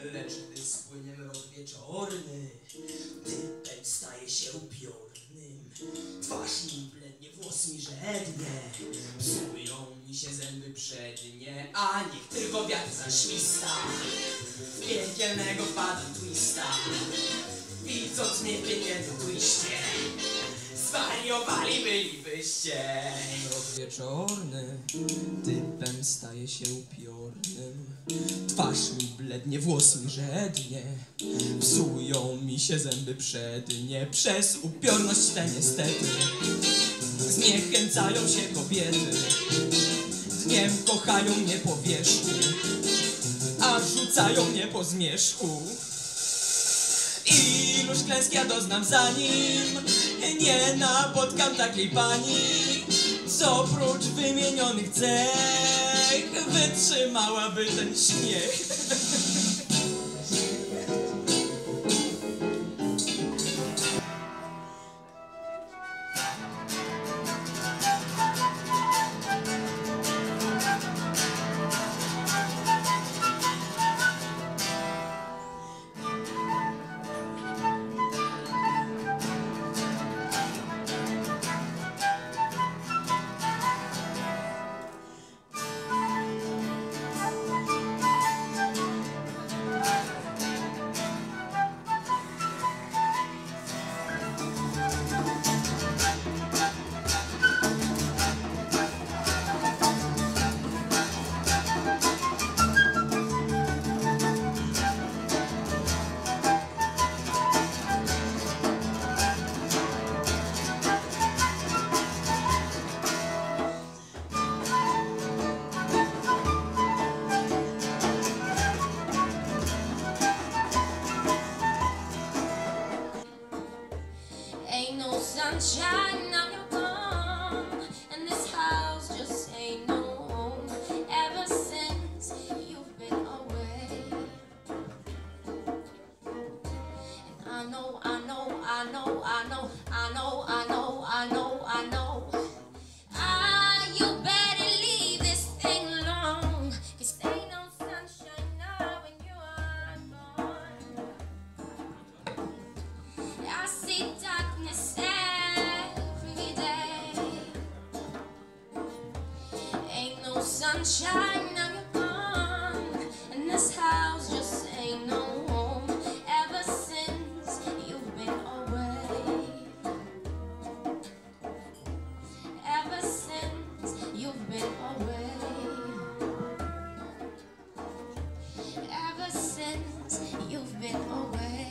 Lecz gdy spłynie mrok wieczorny, typem staje się upiornym. Twarz mi blednie, włos mi żednie, psują mi się zęby przednie. A niech tylko wiatr zaśwista, w piekielnego wpadam twista. Widząc mnie w piekielnym twiście, zwariowali bylibyście. Mrok wieczorny, typem staje się upiornym. Twarz mi blednie, włos mi żednie, psują mi się zęby przednie. Przez upiorność tę niestety zniechęcają się kobiety. Dniem kochają mnie po wierzchu, a rzucają mnie po zmierzchu. Iluż klęsk ja doznam zanim nie napotkam takiej pani, co prócz wymienionych cech wytrzymałaby ten śmiech. Ain't no sunshine, now you're gone, and this house just ain't no home ever since you've been away. And I know, you better leave this thing alone, 'cause ain't no sunshine now when you are gone. I see darkness every day. Ain't no sunshine, now you're gone, and this house just ain't no home ever since you've been away. Ever since you've been away. Ever since you've been away.